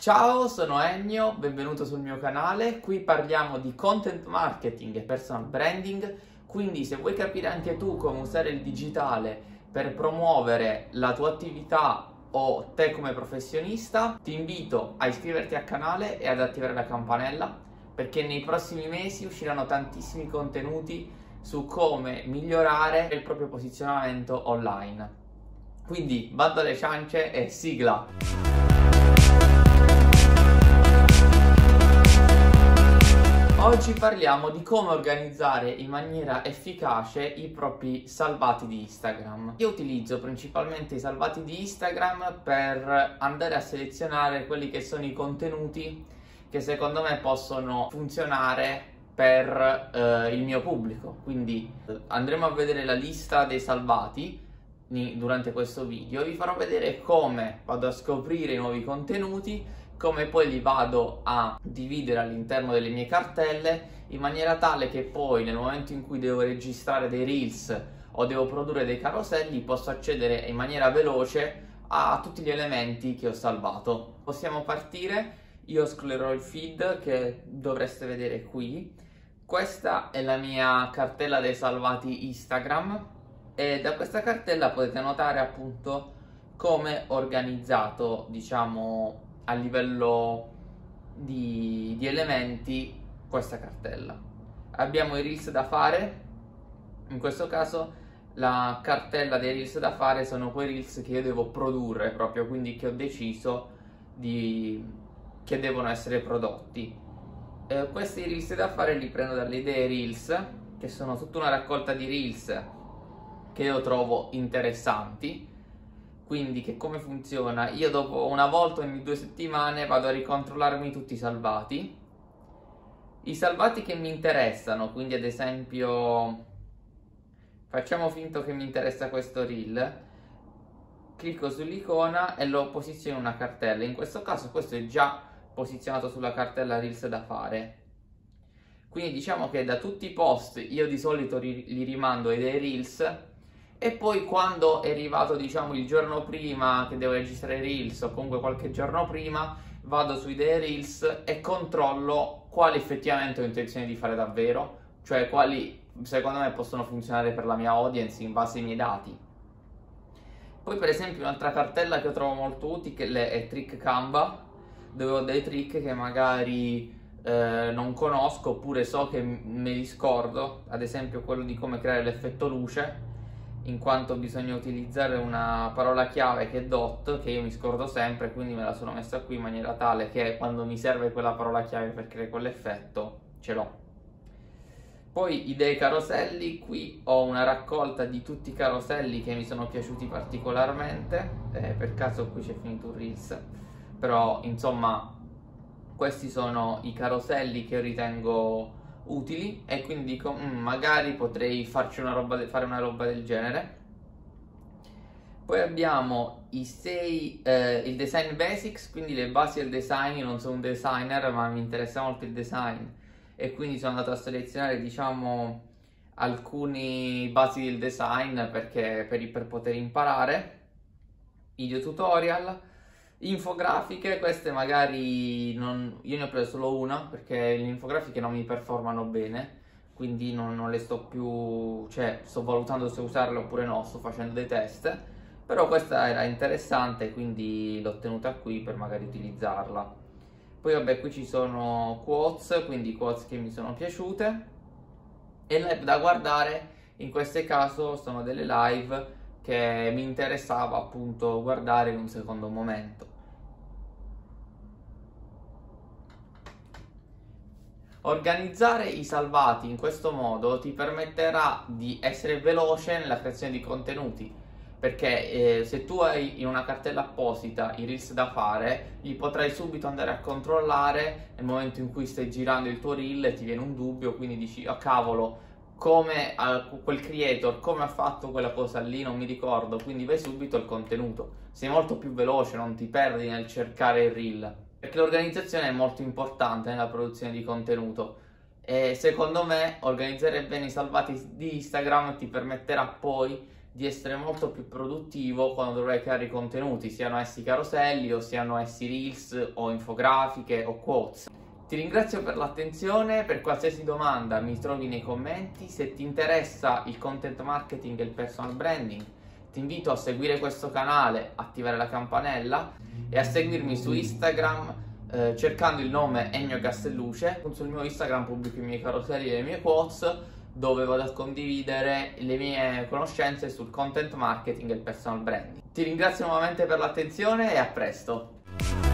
Ciao, sono Ennio, benvenuto sul mio canale. Qui parliamo di content marketing e personal branding, quindi se vuoi capire anche tu come usare il digitale per promuovere la tua attività o te come professionista, ti invito a iscriverti al canale e ad attivare la campanella, perché nei prossimi mesi usciranno tantissimi contenuti su come migliorare il proprio posizionamento online. Quindi bando alle ciance e sigla! Oggi parliamo di come organizzare in maniera efficace i propri salvati di Instagram. Io utilizzo principalmente i salvati di Instagram per andare a selezionare quelli che sono i contenuti che secondo me possono funzionare per il mio pubblico. Quindi andremo a vedere la lista dei salvati durante questo video. Vi farò vedere come vado a scoprire i nuovi contenuti, come poi li vado a dividere all'interno delle mie cartelle in maniera tale che poi nel momento in cui devo registrare dei reels o devo produrre dei caroselli posso accedere in maniera veloce a tutti gli elementi che ho salvato. Possiamo partire. Io scrollerò il feed che dovreste vedere qui. Questa è la mia cartella dei salvati Instagram e da questa cartella potete notare appunto come ho organizzato, diciamo, a livello di elementi questa cartella. Abbiamo i reels da fare. In questo caso la cartella dei reels da fare sono quei reels che io devo produrre proprio, quindi che ho deciso che devono essere prodotti. Questi reels da fare li prendo dalle idee reels, che sono tutta una raccolta di reels che io trovo interessanti. Quindi che come funziona? Io dopo una volta ogni 2 settimane vado a ricontrollarmi tutti i salvati. I salvati che mi interessano, quindi ad esempio facciamo finta che mi interessa questo reel, clicco sull'icona e lo posiziono in una cartella. In questo caso questo è già posizionato sulla cartella reels da fare. Quindi diciamo che da tutti i post io di solito li rimando ai dei reels. E poi quando è arrivato, diciamo, il giorno prima che devo registrare Reels o comunque qualche giorno prima, vado sui dei Reels e controllo quali effettivamente ho intenzione di fare davvero, cioè quali secondo me possono funzionare per la mia audience in base ai miei dati. Poi per esempio un'altra cartella che io trovo molto utile è Trick Canva, dove ho dei trick che magari non conosco oppure so che me li scordo, ad esempio quello di come creare l'effetto luce, in quanto bisogna utilizzare una parola chiave che è DOT, che io mi scordo sempre, quindi me la sono messa qui in maniera tale che quando mi serve quella parola chiave per creare quell'effetto ce l'ho. Poi idee caroselli, qui ho una raccolta di tutti i caroselli che mi sono piaciuti particolarmente, per caso qui c'è finito un Reels, però insomma questi sono i caroselli che io ritengo utili e quindi dico magari potrei fare una roba del genere. Poi abbiamo il design basics, quindi le basi del design. Io non sono un designer ma mi interessa molto il design e quindi sono andato a selezionare, diciamo, alcuni basi del design per poter imparare. Video tutorial, infografiche, queste magari io ne ho preso solo una perché le infografiche non mi performano bene, quindi non le sto più, cioè sto valutando se usarle oppure no, sto facendo dei test, però questa era interessante quindi l'ho tenuta qui per magari utilizzarla. Poi vabbè, qui ci sono quotes, quindi quotes che mi sono piaciute, e live da guardare in questo caso sono delle live che mi interessava appunto guardare in un secondo momento. Organizzare i salvati in questo modo ti permetterà di essere veloce nella creazione di contenuti, perché se tu hai in una cartella apposita i reels da fare, li potrai subito andare a controllare nel momento in cui stai girando il tuo reel e ti viene un dubbio, quindi dici oh cavolo, come quel creator, come ha fatto quella cosa lì, non mi ricordo, quindi vai subito al contenuto, sei molto più veloce, non ti perdi nel cercare il reel, perché l'organizzazione è molto importante nella produzione di contenuto e secondo me organizzare bene i salvati di Instagram ti permetterà poi di essere molto più produttivo quando dovrai creare i contenuti, siano essi caroselli o siano essi reels o infografiche o quotes. Ti ringrazio per l'attenzione, per qualsiasi domanda mi trovi nei commenti. Se ti interessa il content marketing e il personal branding, ti invito a seguire questo canale, attivare la campanella e a seguirmi su Instagram cercando il nome Ennio Castelluce. Sul mio Instagram pubblico i miei caroselli e le mie quotes, dove vado a condividere le mie conoscenze sul content marketing e il personal branding. Ti ringrazio nuovamente per l'attenzione e a presto!